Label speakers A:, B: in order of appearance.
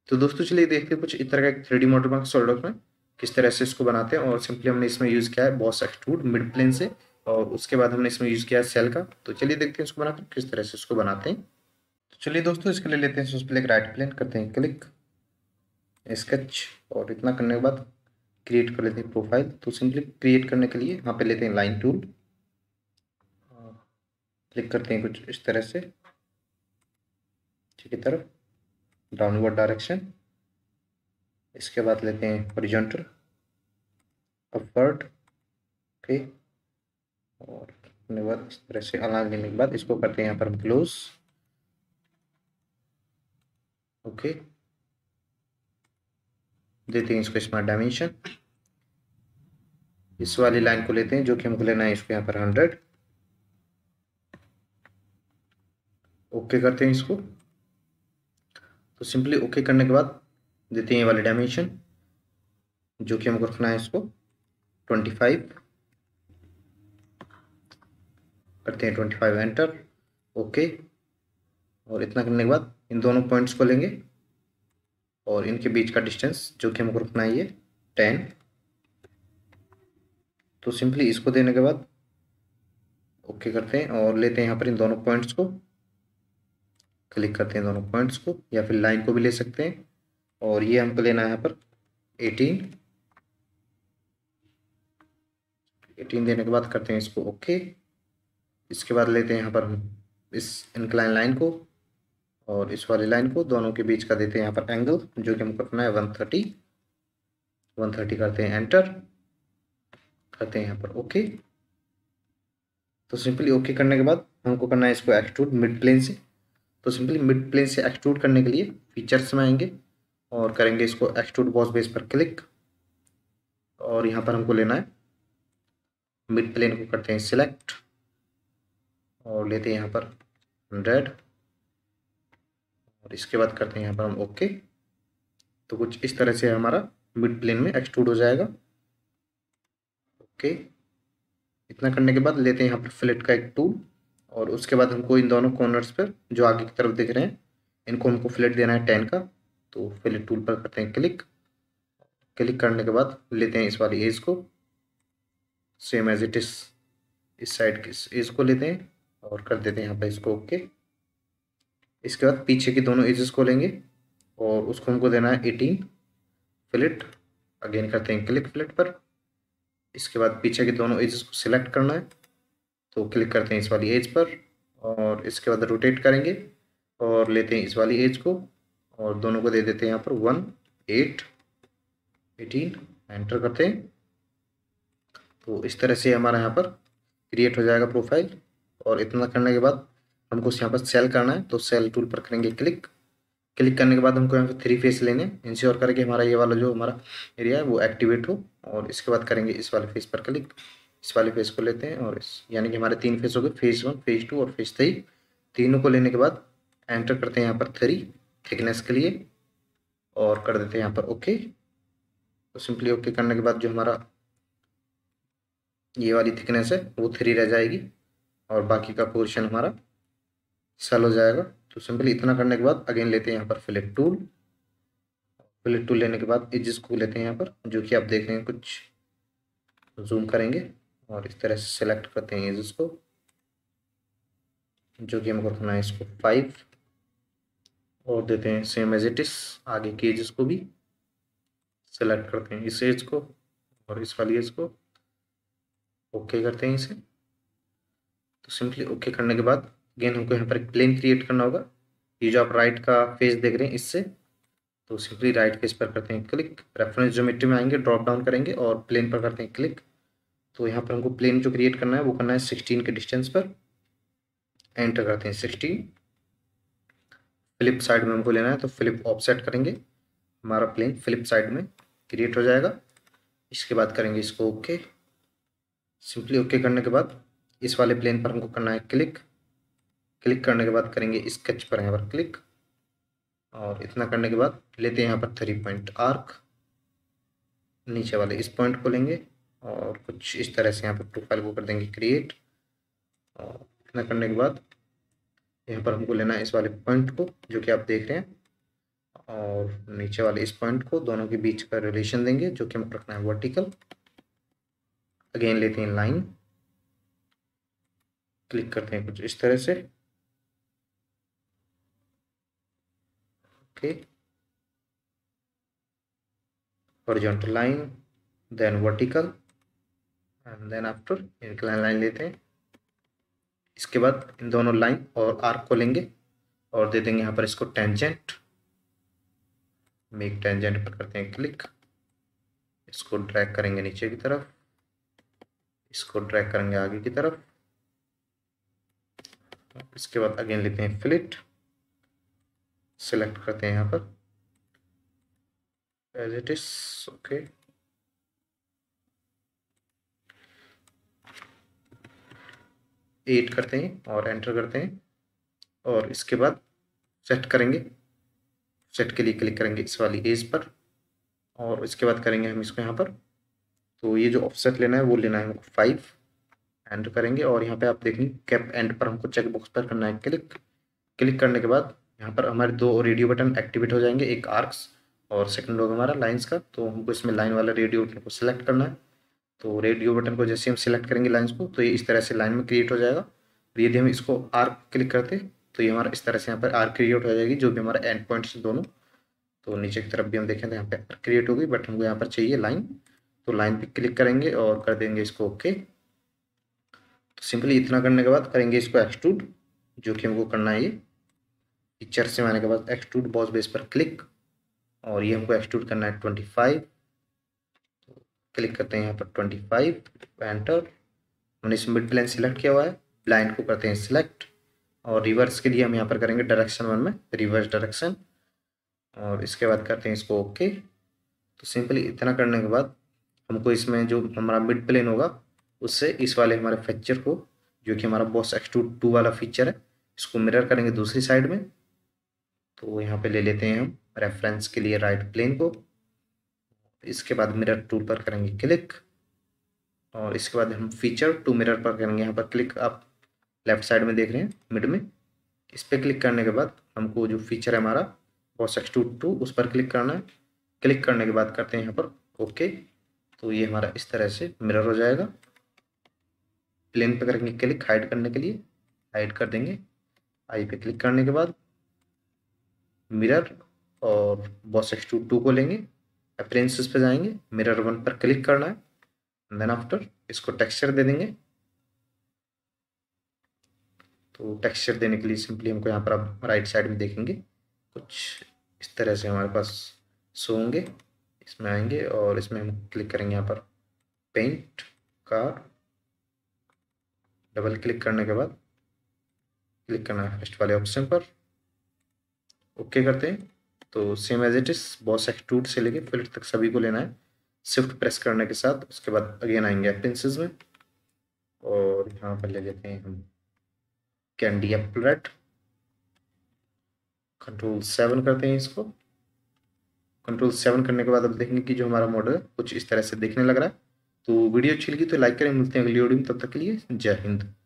A: तो दोस्तों चलिए देखते हैं कुछ इस तरह का एक 3D मॉडल बना सॉलिडवर्क्स में किस तरह से इसको बनाते हैं। और सिंपली हमने इसमें यूज़ किया है बॉस एक्सट्रूड मिड प्लेन से, और उसके बाद हमने इसमें यूज़ किया है सेल का। तो चलिए देखते हैं इसको बनाकर किस तरह से इसको बनाते हैं। तो चलिए दोस्तों इसके लिए लेते हैं सबसे पहले एक राइट प्लेन, करते हैं क्लिक, स्केच, और इतना करने के बाद क्रिएट कर लेते हैं प्रोफाइल। तो सिंपली क्रिएट करने के लिए यहाँ पे लेते हैं लाइन टूल, क्लिक करते हैं कुछ इस तरह से नीचे की तरफ डाउनवर्ड डायरेक्शन। इसके बाद लेते हैं हॉरिजॉन्टल, अपवर्ड, ओके। और करने के बाद इस तरह से अलाइन लेने के बाद इसको करते हैं यहाँ पर हम क्लोज, ओके। देते हैं इसको स्मार्ट डायमेंशन। इस वाली लाइन को लेते हैं जो कि हमको लेना है, इसको यहाँ पर 100, ओके करते हैं इसको। तो सिंपली ओके करने के बाद देते हैं ये वाली डायमेंशन जो कि हमको रखना है, इसको 25 करते हैं, 25 एंटर, ओके। और इतना करने के बाद इन दोनों पॉइंट्स को लेंगे और इनके बीच का डिस्टेंस जो कि हमको रखना है ये 10। तो सिंपली इसको देने के बाद ओके करते हैं और लेते हैं यहाँ पर इन दोनों पॉइंट्स को, क्लिक करते हैं दोनों पॉइंट्स को, या फिर लाइन को भी ले सकते हैं। और ये हमको लेना है यहाँ पर 18 देने के बाद करते हैं इसको ओके। इसके बाद लेते हैं यहाँ पर हम इस इंक्लाइन लाइन को और इस वाली लाइन को, दोनों के बीच का देते हैं यहाँ पर एंगल जो कि हमको रखना है 130 करते हैं एंटर, करते हैं यहाँ पर ओके। तो सिंपली ओके करने के बाद हमको करना है इसको एक्सट्रूड मिड प्लेन से। तो सिंपली मिड प्लेन से एक्सट्रूड करने के लिए फीचर्स में आएंगे और करेंगे इसको एक्सट्रूड बॉस बेस पर क्लिक, और यहाँ पर हमको लेना है मिड प्लेन को, करते हैं सिलेक्ट और लेते हैं यहाँ पर 100, और इसके बाद करते हैं यहाँ पर हम ओके। तो कुछ इस तरह से हमारा मिड प्लेन में एक्सट्रूड हो जाएगा, ओके। इतना करने के बाद लेते हैं यहाँ पर फिलेट का एक टूल, और उसके बाद हमको इन दोनों कॉर्नर्स पर जो आगे की तरफ दिख रहे हैं इनको हमको फिलेट देना है 10 का। तो फिलेट टूल पर करते हैं क्लिक, क्लिक करने के बाद लेते हैं इस वाली एज को सेम एज इट इज, इस साइड की एज को लेते हैं और कर देते हैं यहाँ पर इसको ओके। इसके बाद पीछे की दोनों एजेस को लेंगे और उसको हमको देना है 18 फिलेट, अगेन करते हैं क्लिक फिलेट पर। इसके बाद पीछे के दोनों एजेस को सिलेक्ट करना है, तो क्लिक करते हैं इस वाली एज पर और इसके बाद रोटेट करेंगे और लेते हैं इस वाली एज को और दोनों को दे देते हैं यहाँ पर 1 8 18, एंटर करते हैं। तो इस तरह से हमारा यहाँ पर क्रिएट हो जाएगा प्रोफाइल। और इतना करने के बाद हमको यहाँ पर सेल करना है, तो सेल टूल पर करेंगे क्लिक, क्लिक करने के बाद हमको यहाँ पे 3 फेस लेने, इंश्योर करें कि हमारा ये वाला जो हमारा एरिया है वो एक्टिवेट हो। और इसके बाद करेंगे इस वाले फेस पर क्लिक, इस वाले फेस को लेते हैं और इस यानी कि हमारे 3 फेस हो गए, फेस 1 फेस 2 और फेस 3। तीनों को लेने के बाद एंटर करते हैं यहाँ पर 3 थिकनेस के लिए और कर देते हैं यहाँ पर ओके। तो सिंपली ओके करने के बाद जो हमारा ये वाली थिकनेस है वो 3 रह जाएगी और बाकी का पोर्शन हमारा सेल हो जाएगा। तो सिंपली इतना करने के बाद अगेन लेते हैं यहाँ पर फिलेट टूल, फिलेट टूल लेने के बाद एजेस को लेते हैं यहाँ पर जो कि आप देख रहे हैं, कुछ जूम करेंगे और इस तरह से सेलेक्ट करते हैं एजेस को जो कि हमको रखना है इसको 5 और देते हैं सेम एज इट इज, आगे की एजेस को भी सेलेक्ट करते हैं इस एज को और इस वाली एज को, ओके करते हैं इसे। तो सिंपली ओके करने के बाद अगेन हमको यहाँ पर एक प्लेन क्रिएट करना होगा। ये जो आप राइट का फेस देख रहे हैं इससे, तो सिंपली राइट फेस पर करते हैं क्लिक, रेफरेंस ज्योमेट्री में आएंगे, ड्रॉप डाउन करेंगे और प्लेन पर करते हैं क्लिक। तो यहाँ पर हमको प्लेन जो क्रिएट करना है वो करना है 16 के डिस्टेंस पर, एंटर करते हैं 16। फ्लिप साइड में हमको लेना है तो फ्लिप ऑफसेट करेंगे, हमारा प्लेन फ्लिप साइड में क्रिएट हो जाएगा। इसके बाद करेंगे इसको ओके, सिंपली ओके करने के बाद इस वाले प्लेन पर हमको करना है क्लिक, क्लिक करने के बाद करेंगे स्केच पर यहाँ पर क्लिक, और इतना करने के बाद लेते हैं यहाँ पर 3 पॉइंट आर्क, नीचे वाले इस पॉइंट को लेंगे और कुछ इस तरह से यहाँ पर प्रोफाइल को कर देंगे क्रिएट। और इतना करने के बाद यहाँ पर हमको लेना है इस वाले पॉइंट को जो कि आप देख रहे हैं, और नीचे वाले इस पॉइंट को दोनों के बीच का रिलेशन देंगे जो कि हमको रखना है वर्टिकल। अगेन लेते हैं लाइन, क्लिक करते हैं कुछ इस तरह से। Okay, horizontal line, then vertical, and then after incline line लेते हैं। इसके बाद इन दोनों लाइन और आर्क को लेंगे और दे देंगे यहाँ पर इसको टेंजेंट। मेक टेंजेंट पर करते हैं क्लिक, इसको ड्रैग करेंगे नीचे की तरफ, इसको ड्रैग करेंगे आगे की तरफ। इसके बाद अगेन लेते हैं फिलेट, सिलेक्ट करते हैं यहाँ पर एज इट इज। ओके, 8 करते हैं और एंटर करते हैं और इसके बाद सेट करेंगे। सेट के लिए क्लिक करेंगे इस वाली एज पर और इसके बाद करेंगे हम इसको यहाँ पर। तो ये जो ऑफसेट लेना है वो लेना है हमको 5। एंटर करेंगे और यहाँ पे आप देखेंगे कैप एंड पर हमको चेक बॉक्स पर करना है क्लिक। क्लिक करने के बाद यहाँ पर हमारे 2 रेडियो बटन एक्टिवेट हो जाएंगे, एक आर्क्स और सेकंड होगा हमारा लाइंस का। तो हमको इसमें लाइन वाला रेडियो बटन को सिलेक्ट करना है। तो रेडियो बटन को जैसे हम सिलेक्ट करेंगे लाइंस को तो ये इस तरह से लाइन में क्रिएट हो जाएगा। यदि हम इसको आर्क क्लिक करते तो ये हमारा इस तरह से यहाँ पर आर्क क्रिएट हो जाएगी, जो भी हमारा एंड पॉइंट्स दोनों। तो नीचे की तरफ भी हम देखें तो यहाँ पे आर्क क्रिएट होगी, बट हमको यहाँ पर चाहिए लाइन। तो लाइन पे क्लिक करेंगे और कर देंगे इसको ओके। तो सिंपली इतना करने के बाद करेंगे इसको एक्सट्रूड, जो कि हमको करना है ये पिक्चर से आने के बाद एक्सट्रूड बॉस बेस पर क्लिक और ये हमको एक्सट्रूड करना है 25। तो क्लिक करते हैं यहाँ पर 25, एंटर। हमने इस मिड प्लेन सिलेक्ट किया हुआ है, ब्लाइंड को करते हैं सिलेक्ट और रिवर्स के लिए हम यहाँ पर करेंगे डायरेक्शन 1 में रिवर्स डायरेक्शन और इसके बाद करते हैं इसको ओके। तो सिंपली इतना करने के बाद हमको इसमें जो हमारा मिड प्लेन होगा उससे इस वाले हमारे फीचर को, जो कि हमारा बॉस एक्सट्रूड 2 वाला फीचर है, इसको मिरर करेंगे दूसरी साइड में। तो यहाँ पे ले लेते हैं हम रेफरेंस के लिए राइट प्लेन को। इसके बाद मिरर टूल पर करेंगे क्लिक और इसके बाद हम फीचर टू मिरर पर करेंगे यहाँ पर क्लिक। आप लेफ्ट साइड में देख रहे हैं मिड में, इस पर क्लिक करने के बाद हमको जो फीचर है हमारा बॉस एक्सट्रूड 2 उस पर क्लिक करना है। क्लिक करने के बाद करते हैं यहाँ पर ओके। तो ये हमारा इस तरह से मिरर हो जाएगा। प्लेन पे करेंगे क्लिक हाइड करने के लिए, हाइड कर देंगे। आई पे क्लिक करने के बाद मिरर और बॉस एक्सट्रूड 2 को लेंगे, अपीयरेंसेस पे जाएंगे, मिरर 1 पर क्लिक करना है, देन आफ्टर इसको टेक्सचर दे देंगे। तो टेक्सचर देने के लिए सिंपली हमको यहाँ पर आप राइट साइड में देखेंगे कुछ इस तरह से हमारे पास शो होंगे। इसमें आएंगे और इसमें हम क्लिक करेंगे यहाँ पर पेंट कार, डबल क्लिक करने के बाद क्लिक करना है फर्स्ट वाले ऑप्शन पर, ओके करते हैं। तो same as it is boss extrude से लेके फिलेट तक सभी को लेना है शिफ्ट प्रेस करने के साथ। उसके बाद अगेन आएंगे अपीयरेंसेस में और यहाँ पर ले लेते हैं हम कैंडी एप्पल रेड, कंट्रोल 7 करते हैं इसको। कंट्रोल 7 करने के बाद अब देखेंगे कि जो हमारा मॉडल है कुछ इस तरह से दिखने लग रहा है। तो वीडियो अच्छी लगी तो लाइक करें, मिलते हैं अगली वीडियो में, तब तक के लिए जय हिंद।